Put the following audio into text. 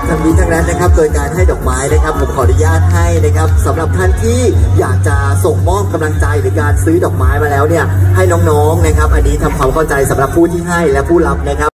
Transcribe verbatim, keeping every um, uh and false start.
ทั้งนี้ทั้งนั้นนะครับโดยการให้ดอกไม้นะครับผมขออนุญาตให้นะครับสำหรับท่านที่อยากจะส่งมอบกำลังใจหรือการซื้อดอกไม้มาแล้วเนี่ยให้น้องๆนะครับอันนี้ทำความเข้าใจสำหรับผู้ที่ให้และผู้รับนะครับ